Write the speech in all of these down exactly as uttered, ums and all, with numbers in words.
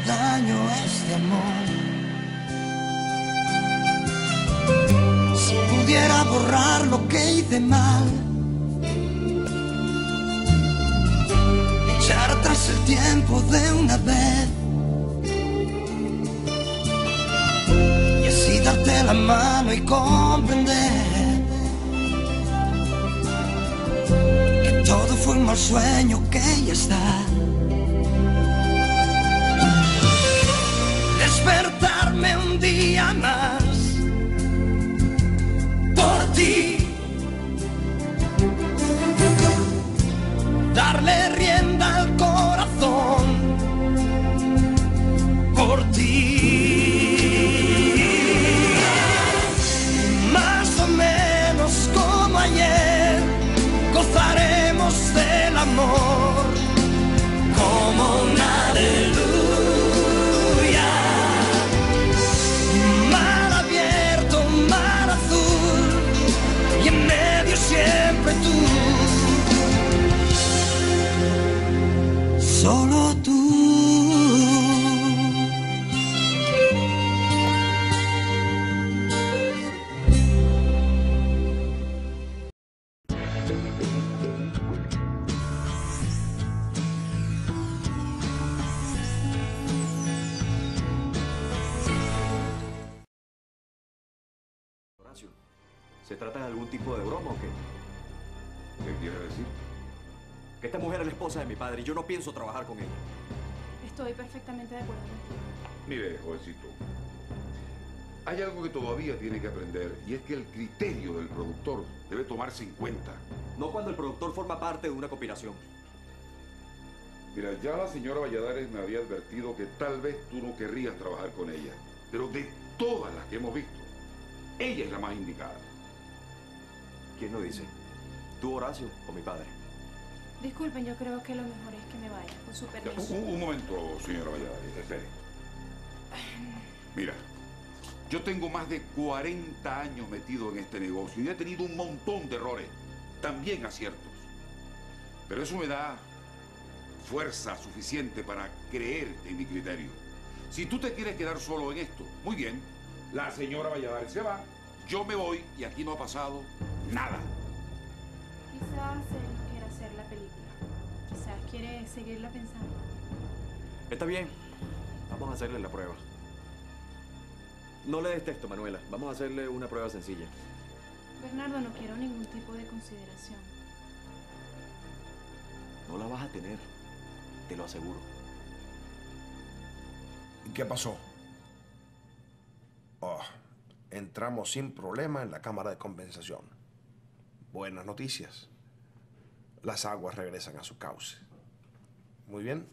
daño este amor. Si pudiera borrar lo que hice mal, echar atrás el tiempo de una vez y así darte la mano y comprender que todo fue un mal sueño, que ya está. Despertarme un día más por ti, darle rienda al corazón por ti. Más o menos como ayer, gozaremos del amor como una aleluya. Mar abierto, mar azul, y en medio siempre tú. Solo tú. Horacio, ¿se trata de algún tipo de broma o qué? ¿Qué quiere decir? Que esta mujer es la esposa de mi padre y yo no pienso trabajar con ella. Estoy perfectamente de acuerdo contigo. Mire, jovencito, hay algo que todavía tiene que aprender y es que el criterio del productor debe tomarse en cuenta. No cuando el productor forma parte de una conspiración. Mira, ya la señora Valladares me había advertido que tal vez tú no querrías trabajar con ella, pero de todas las que hemos visto, ella es la más indicada. ¿Quién lo dice? ¿Tú, Horacio, o mi padre? Disculpen, yo creo que lo mejor es que me vaya, con su Ya, permiso. un, un momento, señora Valladares, espere. Mira, yo tengo más de cuarenta años metido en este negocio y he tenido un montón de errores, también aciertos. Pero eso me da fuerza suficiente para creer en mi criterio. Si tú te quieres quedar solo en esto, muy bien, la señora Valladares se va, yo me voy y aquí no ha pasado nada. Quizás él no quiera hacer la película. Quizás quiere seguirla pensando. Está bien, vamos a hacerle la prueba. No le des texto, Manuela. Vamos a hacerle una prueba sencilla. Bernardo, no quiero ningún tipo de consideración. No la vas a tener, te lo aseguro. ¿Y qué pasó? Oh, entramos sin problema en la cámara de compensación. Buenas noticias. Las aguas regresan a su cauce. Muy bien.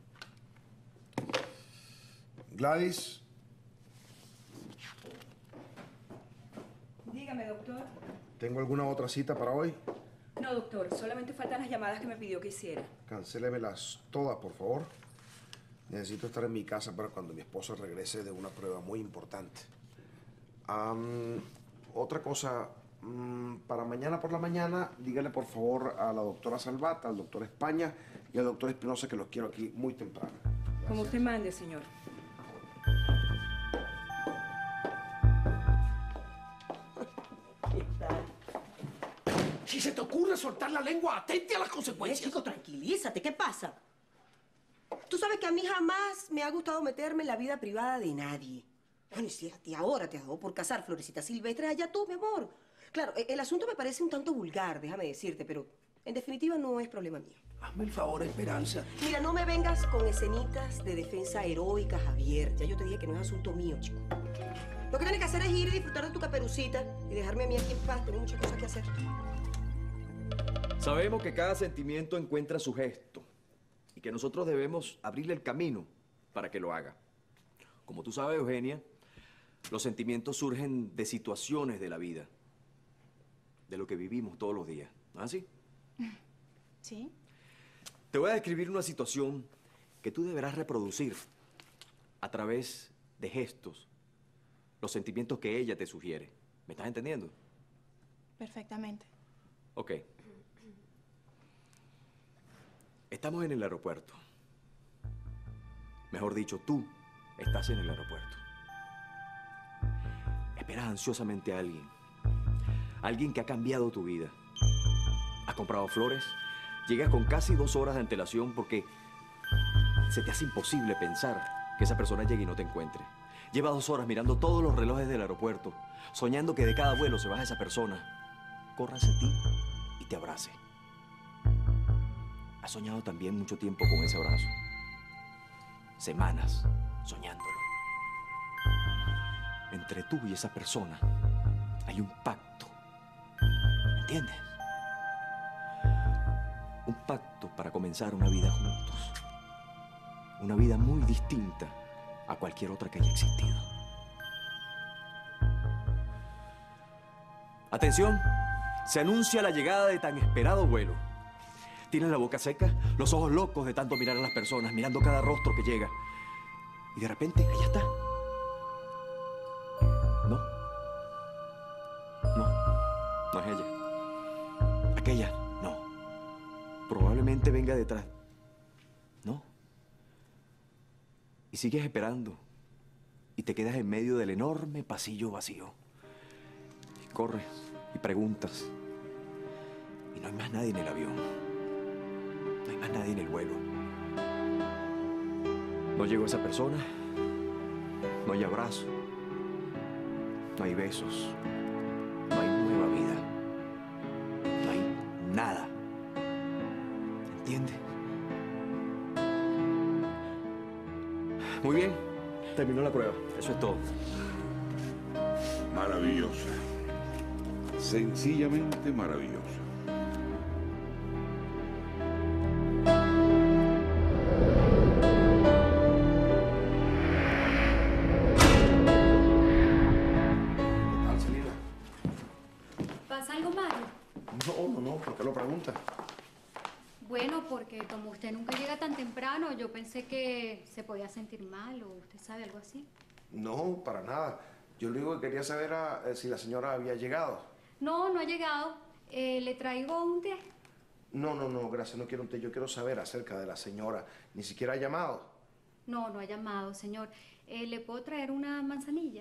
Gladys. Dígame, doctor. ¿Tengo alguna otra cita para hoy? No, doctor, solamente faltan las llamadas que me pidió que hiciera. Cancélemelas todas, por favor. Necesito estar en mi casa para cuando mi esposa regrese de una prueba muy importante. Um, otra cosa, um, para mañana por la mañana, dígale por favor a la doctora Salvat, al doctor España y al doctor Espinosa que los quiero aquí muy temprano. Gracias. Como usted mande, señor. ¿Qué tal? Si se te ocurre soltar la lengua, atente a las Oye, consecuencias. chico, tranquilízate. ¿Qué pasa? Tú sabes que a mí jamás me ha gustado meterme en la vida privada de nadie. Bueno, y si a ti ahora te ha dado por cazar florecitas silvestres, allá tú, mi amor. Claro, e- el asunto me parece un tanto vulgar, déjame decirte, pero en definitiva no es problema mío. Hazme el favor, Esperanza. Mira, no me vengas con escenitas de defensa heroica, Javier. Ya yo te dije que no es asunto mío, chico. Lo que tienes que hacer es ir y disfrutar de tu caperucita y dejarme a mí aquí en paz. Tengo muchas cosas que hacer. Sabemos que cada sentimiento encuentra su gesto y que nosotros debemos abrirle el camino para que lo haga. Como tú sabes, Eugenia, los sentimientos surgen de situaciones de la vida, de lo que vivimos todos los días. ¿No es así? ¿Sí? Te voy a describir una situación que tú deberás reproducir a través de gestos, los sentimientos que ella te sugiere. ¿Me estás entendiendo? Perfectamente. Ok. Estamos en el aeropuerto. Mejor dicho, tú estás en el aeropuerto. Esperas ansiosamente a alguien. Alguien que ha cambiado tu vida. Has comprado flores. Llegas con casi dos horas de antelación porque se te hace imposible pensar que esa persona llegue y no te encuentre. Lleva dos horas mirando todos los relojes del aeropuerto, soñando que de cada vuelo se baja esa persona, corra hacia ti y te abrace. Has soñado también mucho tiempo con ese abrazo. Semanas soñándolo. Entre tú y esa persona hay un pacto. ¿Entiendes? Un pacto para comenzar una vida juntos. Una vida muy distinta a cualquier otra que haya existido. Atención, se anuncia la llegada de tan esperado vuelo. Tienes la boca seca, los ojos locos de tanto mirar a las personas, mirando cada rostro que llega. Y de repente, ella está. No. No. No es ella. Aquella, no. Probablemente venga detrás. No. Y sigues esperando. Y te quedas en medio del enorme pasillo vacío. Y corres y preguntas. Y no hay más nadie en el avión. No hay más nadie en el vuelo. No llegó esa persona. No hay abrazo. No hay besos. No hay nueva vida. No hay nada. ¿Entiendes? Muy bien. Terminó la prueba. Eso es todo. Maravillosa. Sencillamente maravillosa. No, no, no, ¿por qué lo pregunta? Bueno, porque como usted nunca llega tan temprano, yo pensé que se podía sentir mal o usted sabe, algo así. No, para nada. Yo lo único que quería saber era eh, si la señora había llegado. No, no ha llegado. Eh, ¿Le traigo un té? No, no, no, gracias, no quiero un té. Yo quiero saber acerca de la señora. Ni siquiera ha llamado. No, no ha llamado, señor. Eh, ¿Le puedo traer una manzanilla?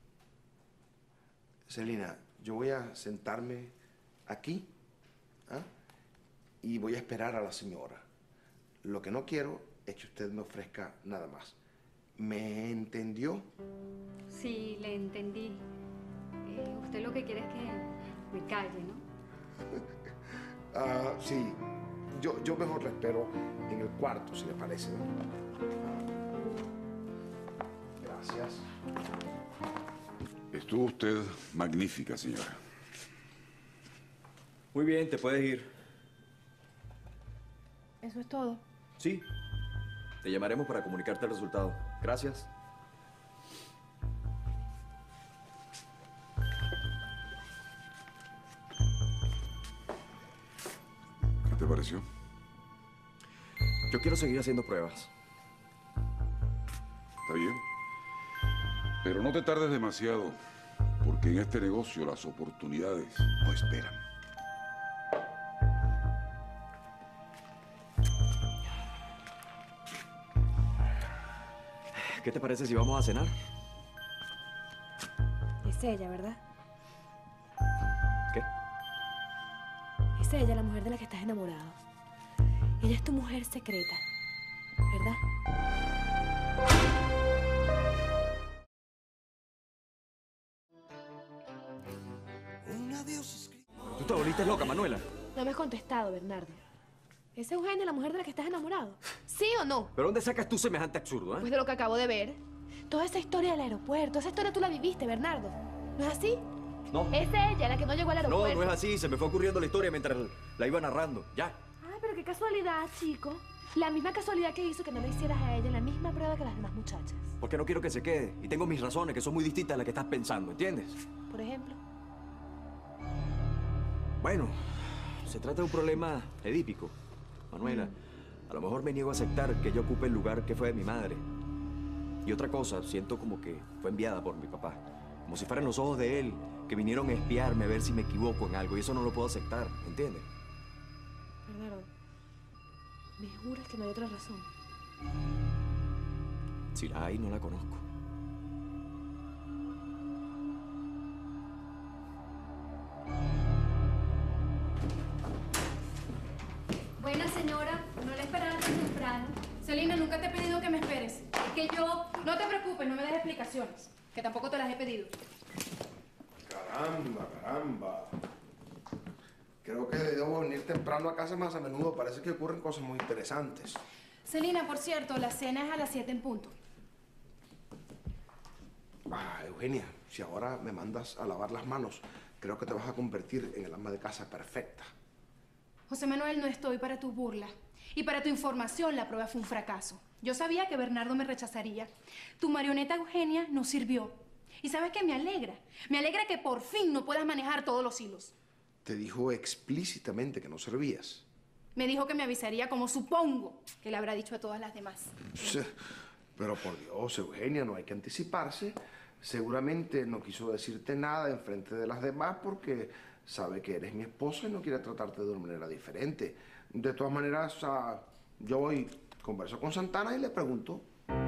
Celina, yo voy a sentarme aquí, ¿ah? Y voy a esperar a la señora. Lo que no quiero es que usted me ofrezca nada más. ¿Me entendió? Sí, le entendí. Eh, usted lo que quiere es que me calle, ¿no? Ah, sí. Yo, yo mejor la espero en el cuarto, si le parece, ¿no? Gracias. Estuvo usted magnífica, señora. Muy bien, te puedes ir. Eso es todo. Sí. Te llamaremos para comunicarte el resultado. Gracias. ¿Qué te pareció? Yo quiero seguir haciendo pruebas. Está bien. Pero no te tardes demasiado, porque en este negocio las oportunidades no esperan. ¿Qué te parece si vamos a cenar? Es ella, ¿verdad? ¿Qué? Es ella la mujer de la que estás enamorado. Ella es tu mujer secreta, ¿verdad? Tú te volviste loca, Manuela. No me has contestado, Bernardo. ¿Es Eugenia la mujer de la que estás enamorado? ¿Sí o no? ¿Pero dónde sacas tú semejante absurdo, eh? Pues de lo que acabo de ver. Toda esa historia del aeropuerto, esa historia tú la viviste, Bernardo. ¿No es así? No. Es ella la que no llegó al No, aeropuerto. no es así. Se me fue ocurriendo la historia mientras la iba narrando. Ya. Ay, pero qué casualidad, chico. La misma casualidad que hizo que no le hicieras a ella la misma prueba que las demás muchachas. Porque no quiero que se quede. Y tengo mis razones, que son muy distintas a las que estás pensando, ¿entiendes? Por ejemplo. Bueno, se trata de un problema edípico, Manuela. A lo mejor me niego a aceptar que ella ocupe el lugar que fue de mi madre. Y otra cosa, siento como que fue enviada por mi papá. Como si fueran los ojos de él, que vinieron a espiarme a ver si me equivoco en algo. Y eso no lo puedo aceptar, ¿entiendes? Bernardo, ¿me juras que no hay otra razón? Si la hay, no la conozco. Buena señora, no la esperaba tan temprano. Celina, nunca te he pedido que me esperes. Es que yo... No te preocupes, no me des explicaciones. Que tampoco te las he pedido. Caramba, caramba. Creo que debo venir temprano a casa más a menudo. Parece que ocurren cosas muy interesantes. Celina, por cierto, la cena es a las siete en punto. Ah, Eugenia, si ahora me mandas a lavar las manos, creo que te vas a convertir en el ama de casa perfecta. José Manuel, no estoy para tus burlas. Y para tu información, la prueba fue un fracaso. Yo sabía que Bernardo me rechazaría. Tu marioneta Eugenia no sirvió. ¿Y sabes qué? Me alegra. Me alegra que por fin no puedas manejar todos los hilos. Te dijo explícitamente que no servías. Me dijo que me avisaría, como supongo que le habrá dicho a todas las demás. Pero por Dios, Eugenia, no hay que anticiparse. Seguramente no quiso decirte nada en frente de las demás porque sabe que eres mi esposa y no quiere tratarte de una manera diferente. De todas maneras, uh, yo voy, converso con Santana y le pregunto.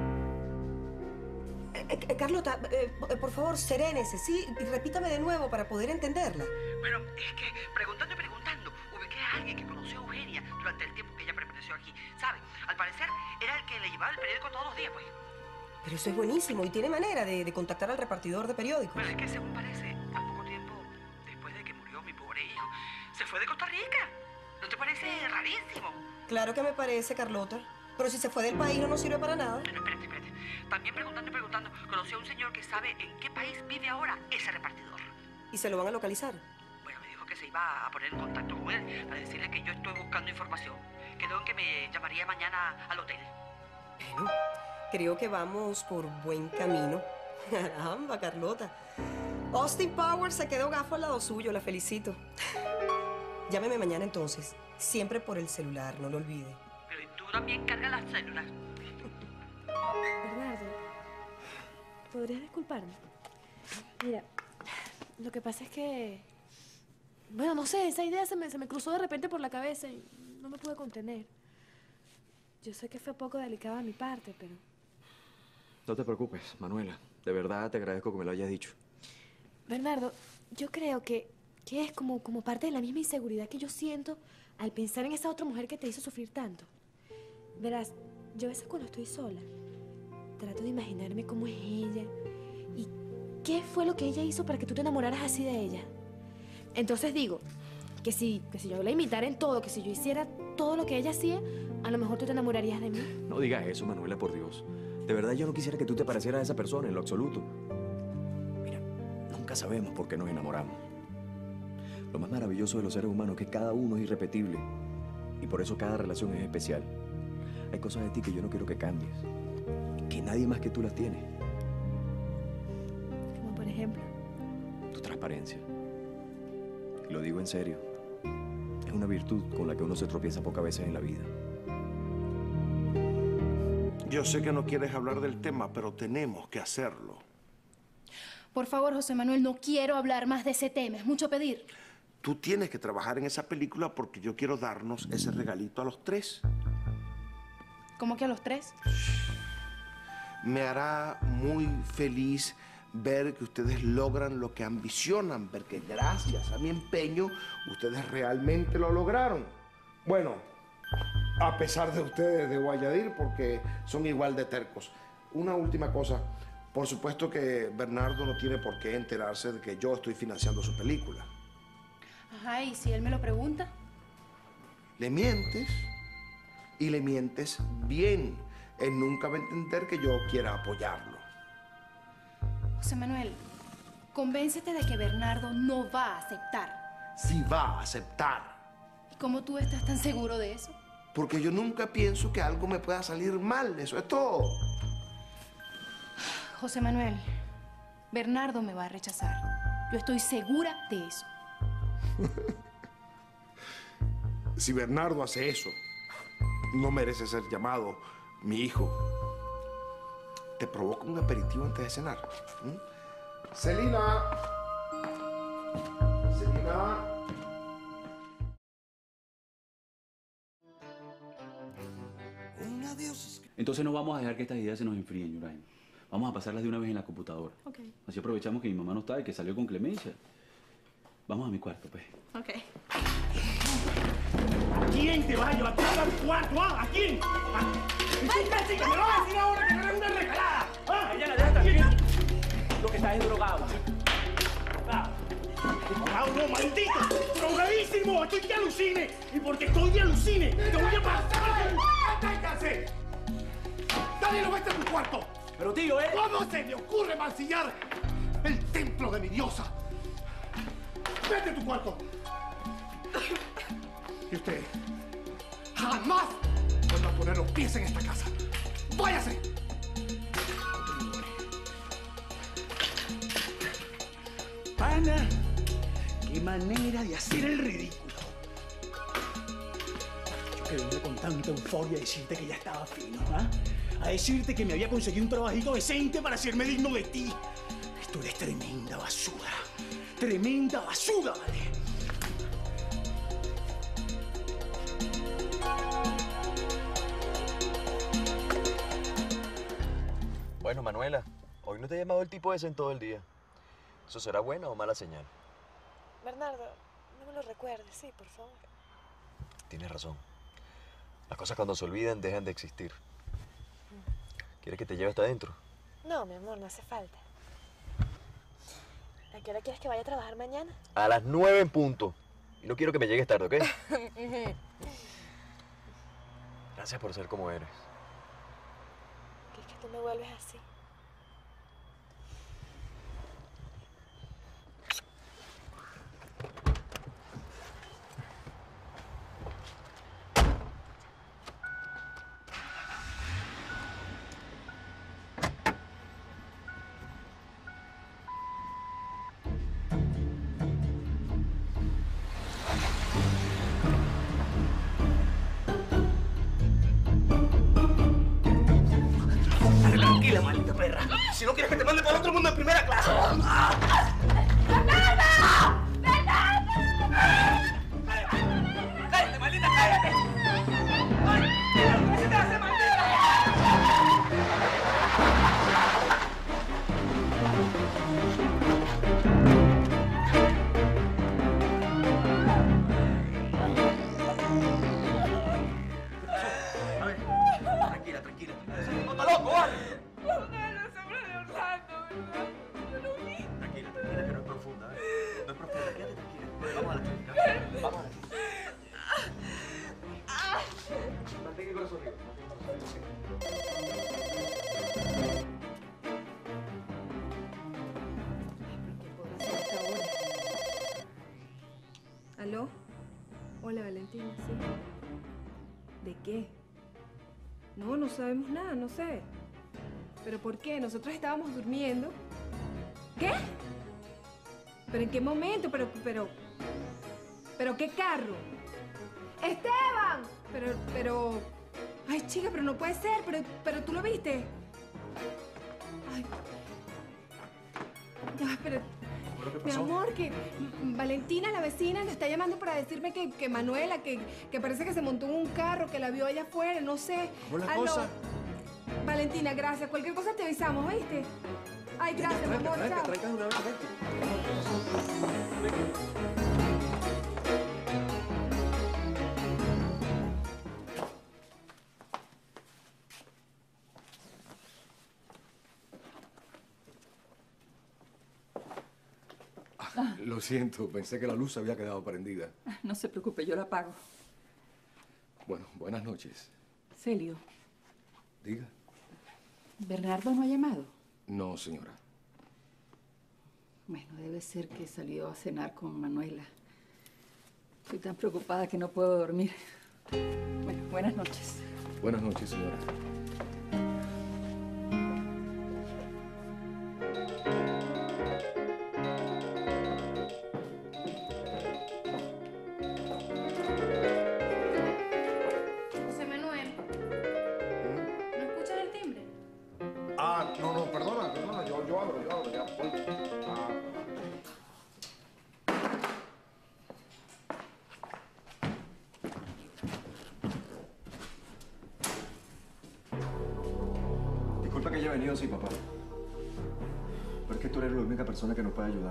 Eh, eh, Carlota, eh, por favor, serénese, ¿sí? Y repítame de nuevo para poder entenderla. Bueno, es que preguntando y preguntando, ubiqué a alguien que conoció a Eugenia durante el tiempo que ella permaneció aquí. ¿Sabe? Al parecer, era el que le llevaba el periódico todos los días, pues. Pero eso es buenísimo y tiene manera de, de contactar al repartidor de periódicos. Bueno, es que según parece, al poco tiempo después de que murió mi pobre hijo, se fue de Costa Rica. ¿No te parece rarísimo? Claro que me parece, Carlota. Pero si se fue del país no nos sirve para nada. Bueno, espérate, espérate. También preguntando y preguntando, conocí a un señor que sabe en qué país vive ahora ese repartidor. ¿Y se lo van a localizar? Bueno, me dijo que se iba a poner en contacto con él para decirle que yo estoy buscando información. Quedó en que me llamaría mañana al hotel. Bueno, creo que vamos por buen camino. Caramba, Carlota. Austin Powers se quedó gafo al lado suyo, la felicito. Llámeme mañana entonces. Siempre por el celular, no lo olvide. Pero tú también cargas las células. Bernardo, ¿podrías disculparme? Mira, lo que pasa es que... Bueno, no sé, esa idea se me, se me cruzó de repente por la cabeza y no me pude contener. Yo sé que fue poco delicado de mi parte, pero... No te preocupes, Manuela. De verdad te agradezco que me lo hayas dicho. Bernardo, yo creo que, que es como, como parte de la misma inseguridad que yo siento al pensar en esa otra mujer que te hizo sufrir tanto. Verás, yo a veces cuando estoy sola, trato de imaginarme cómo es ella y qué fue lo que ella hizo para que tú te enamoraras así de ella. Entonces digo que si, que si yo la imitara en todo, que si yo hiciera todo lo que ella hacía, a lo mejor tú te enamorarías de mí. No digas eso, Manuela, por Dios. De verdad yo no quisiera que tú te parecieras a esa persona en lo absoluto. Mira, nunca sabemos por qué nos enamoramos. Lo más maravilloso de los seres humanos es que cada uno es irrepetible. Y por eso cada relación es especial. Hay cosas de ti que yo no quiero que cambies. Que nadie más que tú las tiene. Como por ejemplo. Tu transparencia. Y lo digo en serio. Es una virtud con la que uno se tropieza pocas veces en la vida. Yo sé que no quieres hablar del tema, pero tenemos que hacerlo. Por favor, José Manuel, no quiero hablar más de ese tema. Es mucho pedir. Tú tienes que trabajar en esa película porque yo quiero darnos ese regalito a los tres. ¿Cómo que a los tres? Me hará muy feliz ver que ustedes logran lo que ambicionan, ver que gracias a mi empeño ustedes realmente lo lograron. Bueno, a pesar de ustedes, debo añadir, porque son igual de tercos. Una última cosa. Por supuesto que Bernardo no tiene por qué enterarse de que yo estoy financiando su película. Ajá, ¿y si él me lo pregunta? Le mientes y le mientes bien. Él nunca va a entender que yo quiera apoyarlo. José Manuel, convéncete de que Bernardo no va a aceptar. Sí va a aceptar. ¿Y cómo tú estás tan seguro de eso? Porque yo nunca pienso que algo me pueda salir mal. Eso es todo. José Manuel, Bernardo me va a rechazar. Yo estoy segura de eso. Si Bernardo hace eso, no merece ser llamado mi hijo. Te provoca un aperitivo antes de cenar. ¿Mm? Celina. Celina. Un adiós. Entonces no vamos a dejar que estas ideas se nos enfríen, Yuraima. Vamos a pasarlas de una vez en la computadora. Ok. Así aprovechamos que mi mamá no está y que salió con Clemencia. Vamos a mi cuarto, pues. Ok. ¿A quién te vas a llevar a mi cuarto? ¿Ah? ¿A quién? ¿A... ¡Ay, chica! ¡Me vas a decir ahora que no eres una regalada! ¿Ah? Ella la deja tranquila. Lo que está es drogado. Ah. ¡Drogado no, maldito! ¡Drogadísimo! ¡Estoy que alucine! Y porque estoy de alucine, te voy a pasar. ¡Atácase! ¡Dale, no vete a tu cuarto! Pero tío, ¿eh? ¿Cómo se le ocurre mancillar el templo de mi diosa? ¡Vete a tu cuarto! Y usted jamás vuelva a poner los pies en esta casa. ¡Váyase! Pana, qué manera de hacer el ridículo. Yo que venía con tanta euforia a decirte que ya estaba fino, ¿ah? A decirte que me había conseguido un trabajito decente para hacerme digno de ti. Tú eres tremenda basura. Tremenda basura, ¿vale? Bueno, Manuela, hoy no te ha llamado el tipo ese en todo el día. ¿Eso será buena o mala señal? Bernardo, no me lo recuerdes, sí, por favor. Tienes razón. Las cosas cuando se olvidan dejan de existir. ¿Quieres que te lleve hasta adentro? No, mi amor, no hace falta. ¿A qué hora quieres que vaya a trabajar mañana? A las nueve en punto. Y no quiero que me llegues tarde, ¿ok? Gracias por ser como eres. ¿Qué es que tú me vuelves así? Tranquila, maldita perra. Si no quieres que te mande para otro mundo en primera clase. ¡Bernardo! ¡Bernardo! ¡Cállate, maldita, cállate! ¡Ay! ¿Qué se te hace, maldita? A ver, tranquila, tranquila. ¡No está loco, vale! Una de las sombras de Orlando, ¿verdad? Yo lo vi. Tranquila, tranquila, que no es profunda, ¿eh? No es profunda, quédate tranquila. Vamos a la clínica. Vamos a la clínica. Mantén el corazón arriba. ¿Aló? Hola, Valentina, sí. ¿De qué? No, no sabemos nada, no sé. ¿Pero por qué? Nosotros estábamos durmiendo. ¿Qué? ¿Pero en qué momento? Pero, pero... ¿Pero qué carro? ¡Esteban! Pero, pero... Ay, chica, pero no puede ser. Pero, pero tú lo viste. Ay. Ya, pero... Mi amor, que Valentina, la vecina, le está llamando para decirme que, que Manuela, que, que parece que se montó en un carro, que la vio allá afuera, no sé. ¿Cómo la Aló. cosa? Valentina, gracias. Cualquier cosa te avisamos, ¿oíste? Ay, gracias, mi amor, Tranca, chao. tranca de una vez, Lo siento, pensé que la luz había quedado prendida. No se preocupe, yo la apago. Bueno, buenas noches. Celio, Diga. ¿Bernardo no ha llamado? No, señora. Bueno, debe ser que salió a cenar con Manuela. Estoy tan preocupada que no puedo dormir. Bueno, buenas noches. Buenas noches, señora. José Manuel, ¿no escuchas el timbre? Ah, no, no, perdona, perdona, yo, yo abro, yo abro, ya voy. Ah. venido así, papá. Pero es que tú eres la única persona que nos puede ayudar.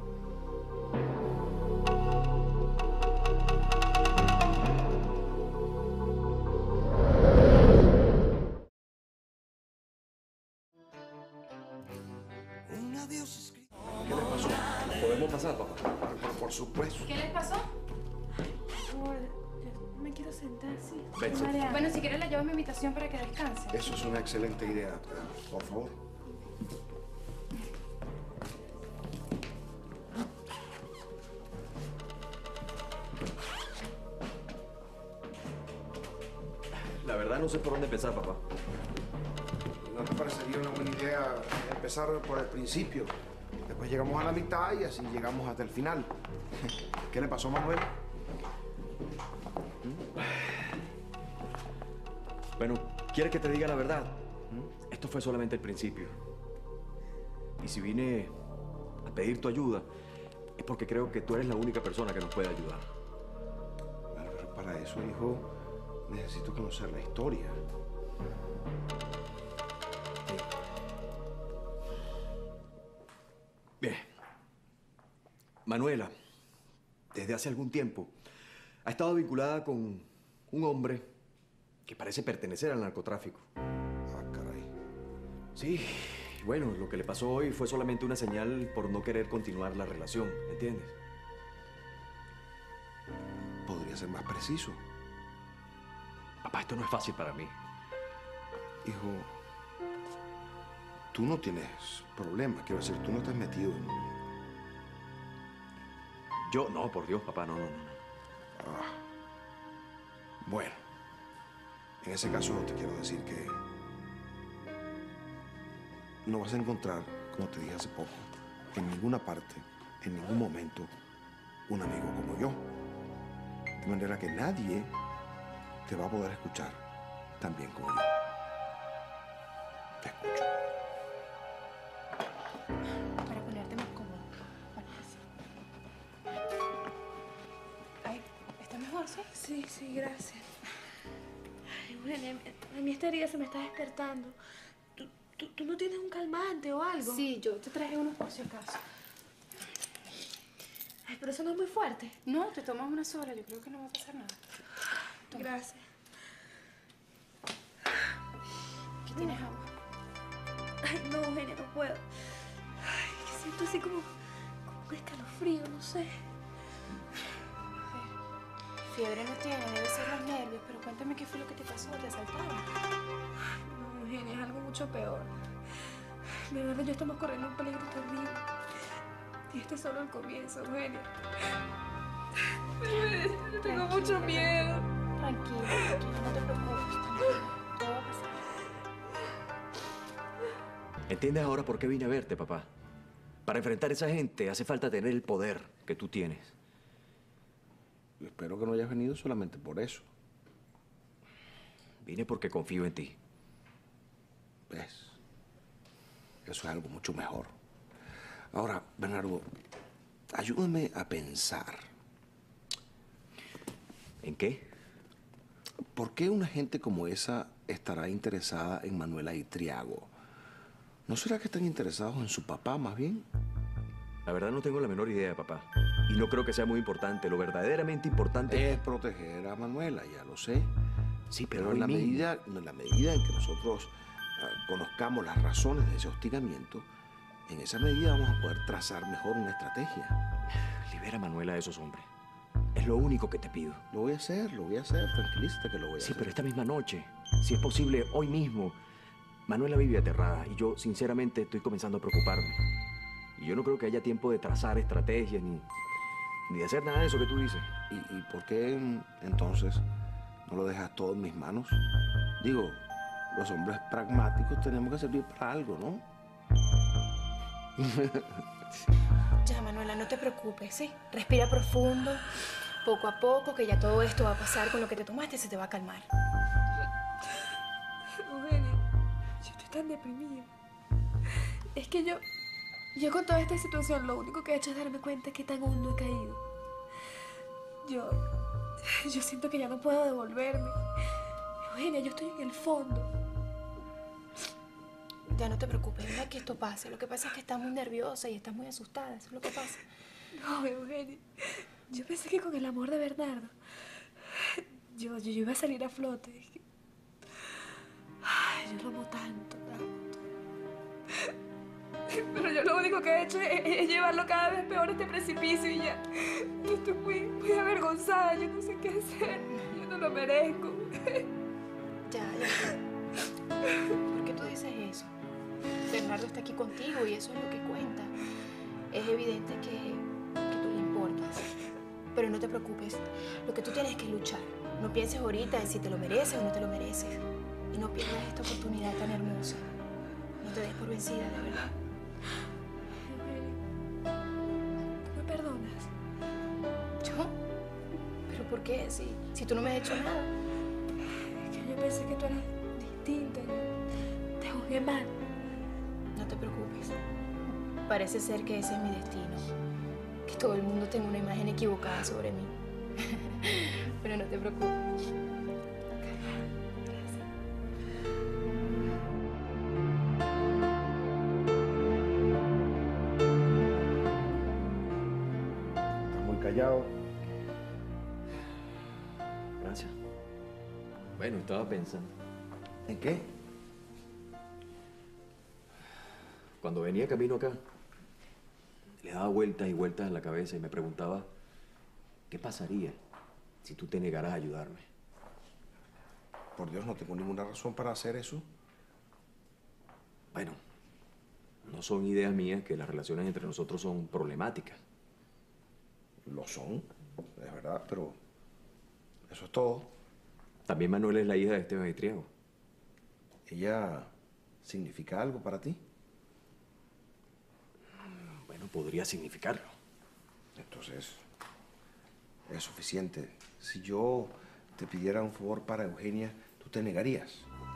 ¿Qué les pasó? ¿Podemos pasar, papá? Por, por supuesto. ¿Qué les pasó? Amor, yo me quiero sentar, sí. Ven, Estoy mareada. Bueno, si quieres la llevo a mi habitación para que descanse. Eso es una excelente idea. Por favor. La verdad no sé por dónde empezar, papá. ¿No te parecería una buena idea empezar por el principio? Después llegamos a la mitad y así llegamos hasta el final. ¿Qué le pasó a Manuel? Bueno, ¿quieres que te diga la verdad? Esto fue solamente el principio. Y si vine a pedir tu ayuda, es porque creo que tú eres la única persona que nos puede ayudar. Bueno, pero para eso, hijo, necesito conocer la historia. Bien. Manuela, desde hace algún tiempo, ha estado vinculada con un hombre que parece pertenecer al narcotráfico. Ah, caray. Sí, bueno, lo que le pasó hoy fue solamente una señal por no querer continuar la relación, ¿entiendes? Podría ser más preciso. Papá, esto no es fácil para mí. Hijo, tú no tienes problema. Quiero decir, tú no estás metido en... Yo, no, por Dios, papá, no, no, no. Ah. Bueno, en ese caso te quiero decir que no vas a encontrar, como te dije hace poco, en ninguna parte, en ningún momento, un amigo como yo. De manera que nadie te va a poder escuchar tan bien como yo. Te escucho. Para ponerte más cómodo. Bueno, así. Ay, ¿está mejor, sí? Sí, sí, gracias. Ay, Eugenia, a mí esta herida se me está despertando. ¿Tú, tú, tú no tienes un calmante o algo? Sí, yo te traje unos por si acaso. Ay, pero eso no es muy fuerte. No, te tomas una sola, yo creo que no va a pasar nada. Toma. Gracias. Aquí tienes agua. Ay, no, Eugenia, no puedo. Ay, que siento así como, como un escalofrío, no sé. Fiebre no tiene, debe ser los nervios, pero cuéntame qué fue lo que te pasó, te asaltaron. No, Eugenia, es algo mucho peor. De verdad, yo estamos corriendo un peligro terrible. Y este es solo el comienzo, Eugenia. Eugenia, tengo mucho miedo. Tranquila, tranquila, no te preocupes, tranquila. Todo va a pasar. ¿Entiendes ahora por qué vine a verte, papá? Para enfrentar a esa gente hace falta tener el poder que tú tienes. Espero que no hayas venido solamente por eso. Vine porque confío en ti. ¿Ves? Eso es algo mucho mejor. Ahora, Bernardo, ayúdame a pensar. ¿En qué? ¿Por qué una gente como esa estará interesada en Manuela Itriago? ¿No será que están interesados en su papá, más bien? La verdad no tengo la menor idea, papá. Y no creo que sea muy importante. Lo verdaderamente importante es proteger a Manuela, ya lo sé. Sí, pero, pero en, la mismo. medida, en la medida en que nosotros uh, conozcamos las razones de ese hostigamiento, en esa medida vamos a poder trazar mejor una estrategia. Libera a Manuela de esos hombres. Es lo único que te pido. Lo voy a hacer, lo voy a hacer. Tranquilízate que lo voy a sí, hacer. Sí, pero esta misma noche, si es posible, hoy mismo. Manuela vive aterrada y yo, sinceramente, estoy comenzando a preocuparme. Y yo no creo que haya tiempo de trazar estrategias ni, ni de hacer nada de eso que tú dices. ¿Y, y por qué entonces no lo dejas todo en mis manos? Digo, los hombres pragmáticos tenemos que servir para algo, ¿no? Ya, Manuela, no te preocupes, ¿sí? Respira profundo, poco a poco, que ya todo esto va a pasar. Con lo que te tomaste se te va a calmar. Eugenia, yo estoy tan deprimida. Es que yo... Yo con toda esta situación lo único que he hecho es darme cuenta que tan hondo he caído. Yo... Yo siento que ya no puedo devolverme. Eugenia, yo estoy en el fondo. Ya no te preocupes, deja que esto pase. Lo que pasa es que estás muy nerviosa y estás muy asustada. Eso es lo que pasa. No, Eugenia. Yo pensé que con el amor de Bernardo yo, yo, yo iba a salir a flote. Ay, yo lo amo tanto, tanto. Pero yo lo único que he hecho es, es llevarlo cada vez peor a este precipicio y ya. Yo estoy muy, muy avergonzada. Yo no sé qué hacer. Yo no lo merezco. Ya, ya. ¿Por qué tú dices eso? Bernardo está aquí contigo y eso es lo que cuenta. Es evidente que, que tú le importas. Pero no te preocupes. Lo que tú tienes que luchar. No pienses ahorita en si te lo mereces o no te lo mereces. Y no pierdas esta oportunidad tan hermosa. No te des por vencida, de verdad. ¿Tú me perdonas? ¿Yo? ¿Pero por qué? Si, si tú no me has hecho nada. Es que yo pensé que tú eras distinta. Yo te juzgué mal. No te preocupes. Parece ser que ese es mi destino. Que todo el mundo tenga una imagen equivocada sobre mí. Pero no te preocupes. Estás muy callado. Gracias. Bueno, estaba pensando. ¿En qué? Cuando venía camino acá, le daba vueltas y vueltas en la cabeza y me preguntaba, ¿qué pasaría si tú te negaras a ayudarme? Por Dios, no tengo ninguna razón para hacer eso. Bueno, no son ideas mías que las relaciones entre nosotros son problemáticas. Lo son, es verdad, pero eso es todo. También Manuela es la hija de Esteban Itriego. ¿Ella significa algo para ti? Bueno, podría significarlo. Entonces, es suficiente. Si yo te pidiera un favor para Eugenia, ¿tú te negarías?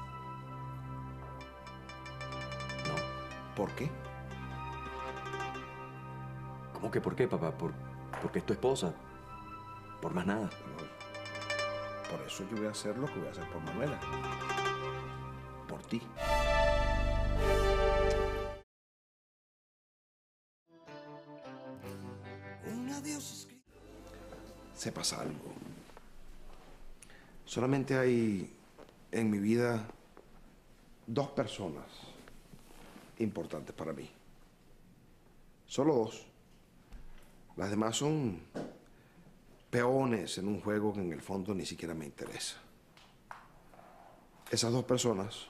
No. ¿Por qué? ¿Cómo que por qué, papá? ¿Por, porque es tu esposa? Por más nada. Por eso yo voy a hacer lo que voy a hacer por Manuela. Por ti. Sepas algo. Solamente hay en mi vida dos personas importantes para mí. Solo dos. Las demás son peones en un juego que en el fondo ni siquiera me interesa. Esas dos personas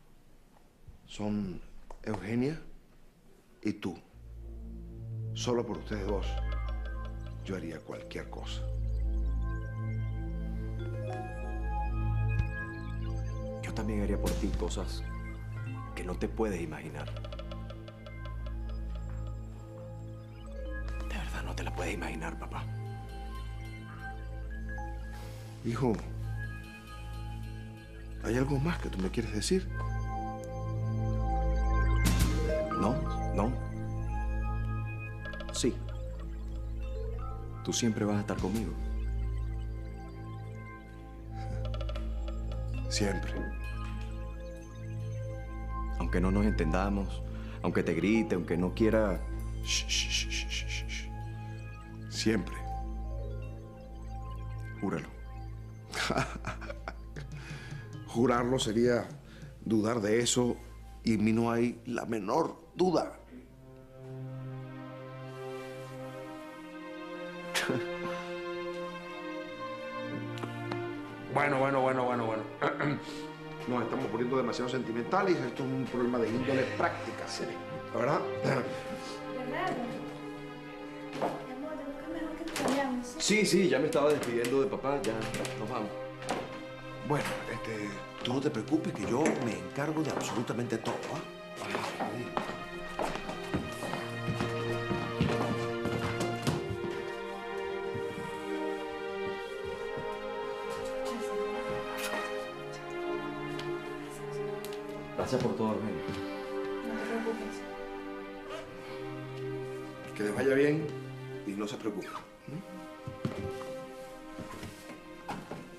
son Eugenia y tú. Solo por ustedes dos yo haría cualquier cosa. Yo también haría por ti cosas que no te puedes imaginar. De verdad, no te las puedes imaginar, papá. Hijo, ¿hay algo más que tú me quieres decir? No, no. Sí. Tú siempre vas a estar conmigo. Siempre. Aunque no nos entendamos, aunque te grite, aunque no quiera... Shh, shh, shh, shh, shh, shh. Siempre. Júralo. Jurarlo sería dudar de eso y en mí no hay la menor duda. Bueno, bueno, bueno, bueno, bueno. Nos estamos poniendo demasiado sentimentales y esto es un problema de índole práctica, ¿verdad? Bernardo. Mi amor, te busca mejor que te vayamos. Sí, sí, ya me estaba despidiendo de papá, ya nos vamos. Bueno, este, tú no te preocupes que yo me encargo de absolutamente todo, ¿ah? Gracias por todo, Eugenia. No te preocupes. Que les vaya bien y no se preocupen.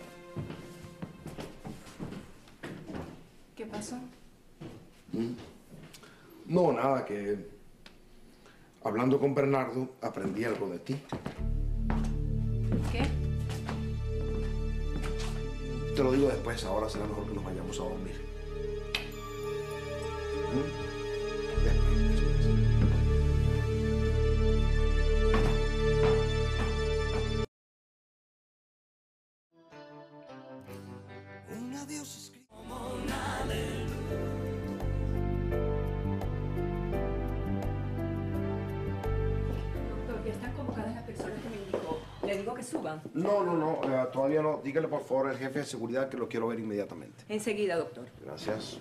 ¿Qué pasó? ¿Mm? No, nada, que hablando con Bernardo aprendí algo de ti. ¿Qué? Te lo digo después, ahora será mejor que nos vayamos a dormir. ¿Mm? Un adiós escrito como una aleluya. Doctor, ya están convocadas las personas que me indicó. ¿Le digo que suban? No, no, no, eh, todavía no. Dígale por favor al jefe de seguridad que lo quiero ver inmediatamente. Enseguida, doctor. Gracias.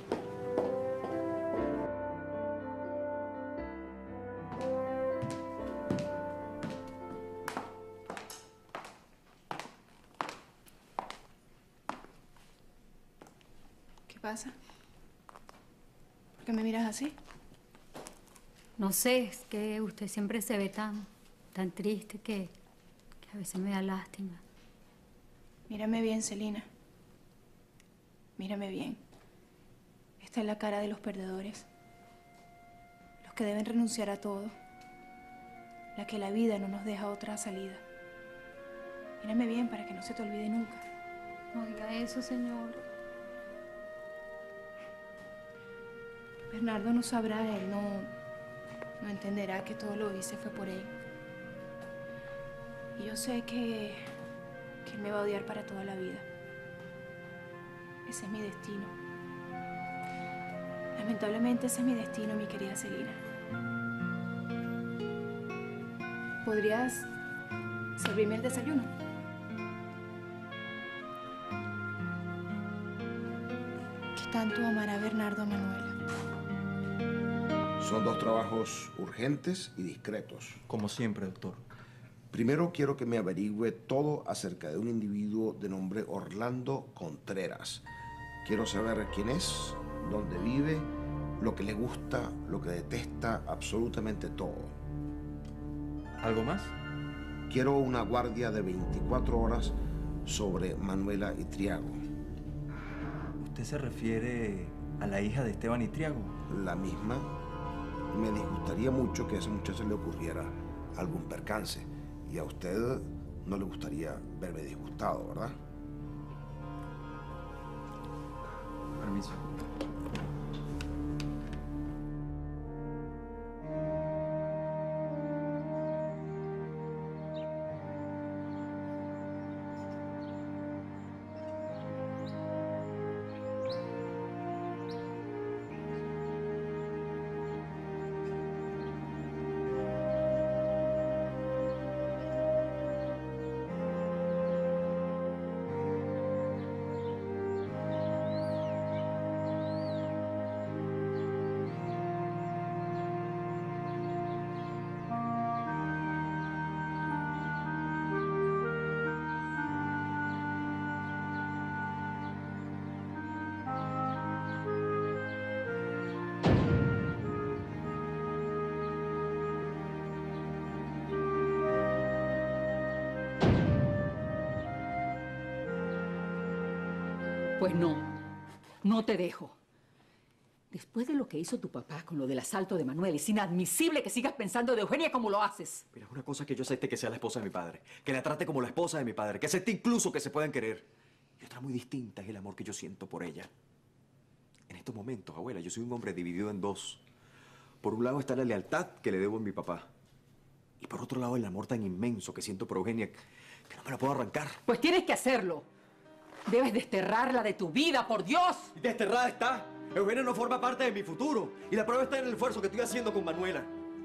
¿Qué pasa? ¿Por qué me miras así? No sé, es que usted siempre se ve tan, tan triste que, que a veces me da lástima. Mírame bien, Celina. Mírame bien. Esta es la cara de los perdedores. Los que deben renunciar a todo. La que la vida no nos deja otra salida. Mírame bien para que no se te olvide nunca. No diga eso, señor. Bernardo no sabrá, él no, no entenderá que todo lo hice fue por él. Y yo sé que, que él me va a odiar para toda la vida. Ese es mi destino. Lamentablemente ese es mi destino, mi querida Celina. ¿Podrías servirme el desayuno? ¿Qué tanto amará Bernardo a Manuela? Son dos trabajos urgentes y discretos. Como siempre, doctor. Primero quiero que me averigüe todo acerca de un individuo de nombre Orlando Contreras. Quiero saber quién es, dónde vive, lo que le gusta, lo que detesta, absolutamente todo. ¿Algo más? Quiero una guardia de veinticuatro horas sobre Manuela Itriago. ¿Usted se refiere a la hija de Esteban Itriago? La misma. Me disgustaría mucho que a ese muchacho le ocurriera algún percance. Y a usted no le gustaría verme disgustado, ¿verdad? Permiso. Pues no, no te dejo. Después de lo que hizo tu papá con lo del asalto de Manuel, es inadmisible que sigas pensando de Eugenia como lo haces. Mira, una cosa es que yo acepte que sea la esposa de mi padre, que la trate como la esposa de mi padre, que acepte incluso que se puedan querer. Y otra muy distinta es el amor que yo siento por ella. En estos momentos, abuela, yo soy un hombre dividido en dos. Por un lado está la lealtad que le debo a mi papá. Y por otro lado el amor tan inmenso que siento por Eugenia que no me lo puedo arrancar. Pues tienes que hacerlo. Debes desterrarla de tu vida, por Dios. Y desterrada está. Eugenia no forma parte de mi futuro. Y la prueba está en el esfuerzo que estoy haciendo con Manuela.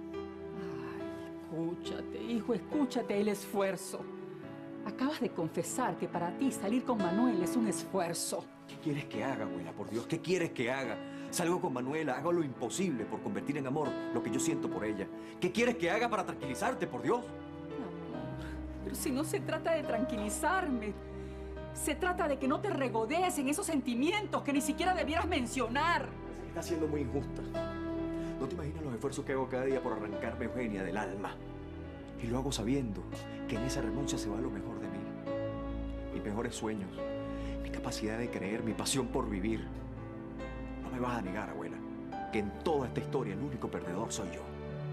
Ay, escúchate, hijo, escúchate el esfuerzo. Acabas de confesar que para ti salir con Manuel es un esfuerzo. ¿Qué quieres que haga, abuela? Por Dios, ¿qué quieres que haga? Salgo con Manuela, hago lo imposible por convertir en amor lo que yo siento por ella. ¿Qué quieres que haga para tranquilizarte, por Dios? Amor, pero si no se trata de tranquilizarme. Se trata de que no te regodees en esos sentimientos que ni siquiera debieras mencionar. Está siendo muy injusta. No te imaginas los esfuerzos que hago cada día por arrancarme a Eugenia del alma. Y lo hago sabiendo que en esa renuncia se va lo mejor de mí. Mis mejores sueños, mi capacidad de creer, mi pasión por vivir. No me vas a negar, abuela, que en toda esta historia el único perdedor soy yo.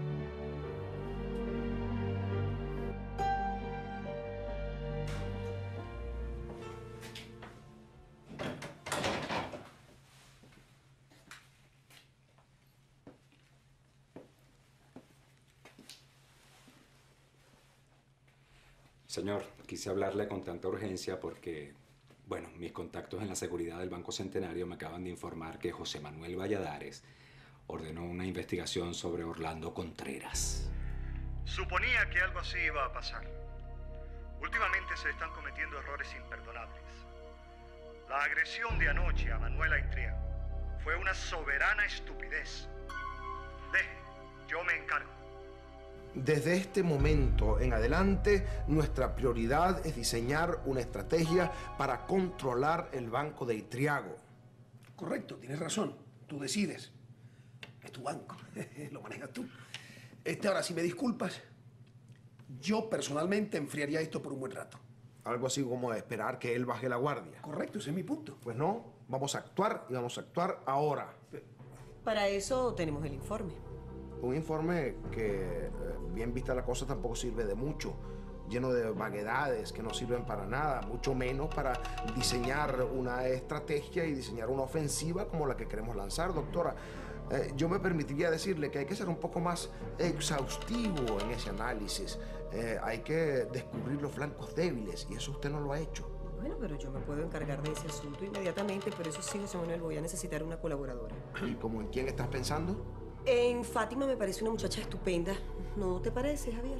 Señor, quise hablarle con tanta urgencia porque, bueno, mis contactos en la seguridad del Banco Centenario me acaban de informar que José Manuel Valladares ordenó una investigación sobre Orlando Contreras. Suponía que algo así iba a pasar. Últimamente se están cometiendo errores imperdonables. La agresión de anoche a Manuela Intriago fue una soberana estupidez. Deje, yo me encargo. Desde este momento en adelante, nuestra prioridad es diseñar una estrategia para controlar el banco de Intriago. Correcto, tienes razón. Tú decides. Es tu banco. Lo manejas tú. Este, ahora, si me disculpas, yo personalmente enfriaría esto por un buen rato. Algo así como esperar que él baje la guardia. Correcto, ese es mi punto. Pues no, vamos a actuar y vamos a actuar ahora. Para eso tenemos el informe. Un informe que, bien vista la cosa, tampoco sirve de mucho, lleno de vaguedades que no sirven para nada, mucho menos para diseñar una estrategia y diseñar una ofensiva como la que queremos lanzar, doctora. Eh, yo me permitiría decirle que hay que ser un poco más exhaustivo en ese análisis. Eh, hay que descubrir los flancos débiles y eso usted no lo ha hecho. Bueno, pero yo me puedo encargar de ese asunto inmediatamente, pero eso sí, José Manuel, voy a necesitar una colaboradora. ¿Y cómo en quién estás pensando? En Fátima me parece una muchacha estupenda. ¿No te parece, Javier?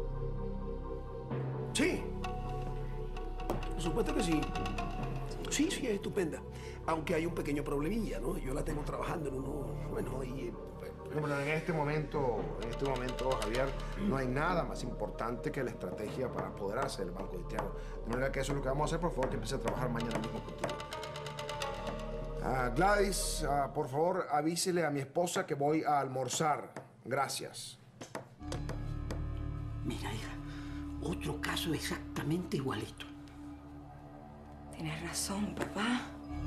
Sí. Por supuesto que sí. Sí, sí, es estupenda. Aunque hay un pequeño problemilla, ¿no? Yo la tengo trabajando en uno... Bueno, y... Bueno, en este momento, en este momento, Javier, no hay nada más importante que la estrategia para apoderarse del Banco de Intriago. De manera que eso es lo que vamos a hacer. Por favor, que empiece a trabajar mañana mismo contigo. Uh, Gladys, uh, por favor, avísele a mi esposa que voy a almorzar. Gracias. Mira, hija, otro caso exactamente igualito. Tienes razón, papá.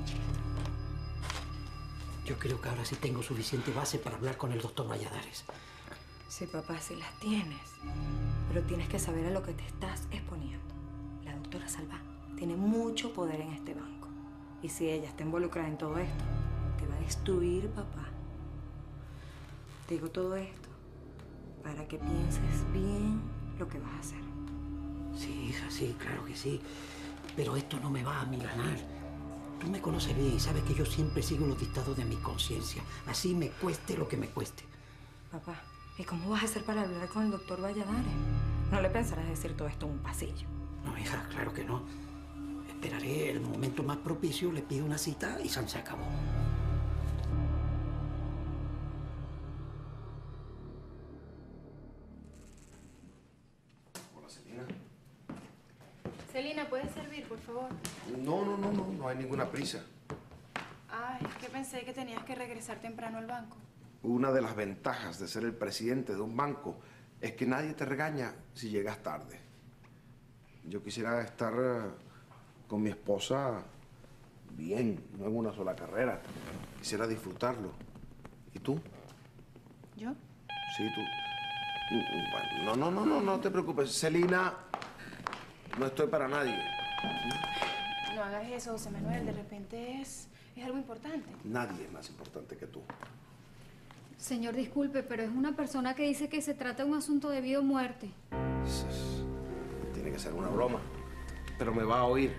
Yo creo que ahora sí tengo suficiente base para hablar con el doctor Valladares. Sí, papá, sí las tienes. Pero tienes que saber a lo que te estás exponiendo. La doctora Salva tiene mucho poder en este banco. Y si ella está involucrada en todo esto, te va a destruir, papá. Te digo todo esto para que pienses bien lo que vas a hacer. Sí, hija, sí, claro que sí. Pero esto no me va a amilanar. Tú me conoces bien y sabes que yo siempre sigo los dictados de mi conciencia. Así me cueste lo que me cueste. Papá, ¿y cómo vas a hacer para hablar con el doctor Valladares? No le pensarás decir todo esto en un pasillo. No, hija, claro que no. Esperaré el momento más propicio, le pido una cita y se acabó. Hola, Celina. Celina, ¿puedes servir, por favor? No, no, no, no, no hay ninguna prisa. Ay, es que pensé que tenías que regresar temprano al banco. Una de las ventajas de ser el presidente de un banco es que nadie te regaña si llegas tarde. Yo quisiera estar uh, con mi esposa bien, no en una sola carrera. Quisiera disfrutarlo. ¿Y tú? ¿Yo? Sí, tú. Bueno, no, no, no, no, no te preocupes. Celina, no estoy para nadie. No hagas eso, José Manuel. De repente es, es algo importante. Nadie es más importante que tú. Señor, disculpe, pero es una persona que dice que se trata de un asunto de vida o muerte. Tiene que ser una broma. Pero me va a oír.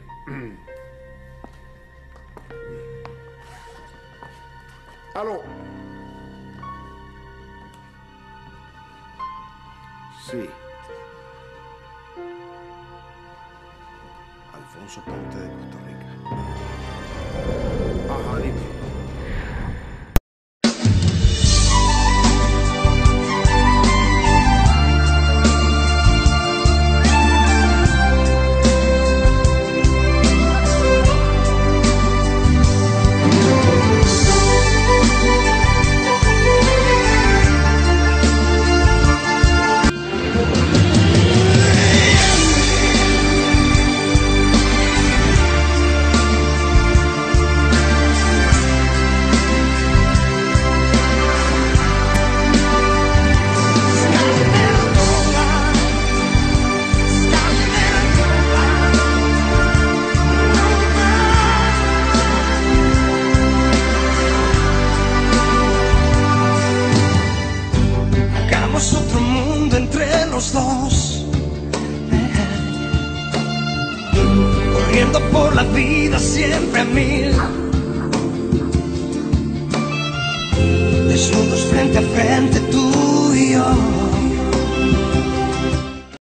¿Aló? Sí. Alfonso Ponte de Costa Rica. Ajá, dime. corriendo por la vida siempre a mil. Desnudos frente a frente tú y yo.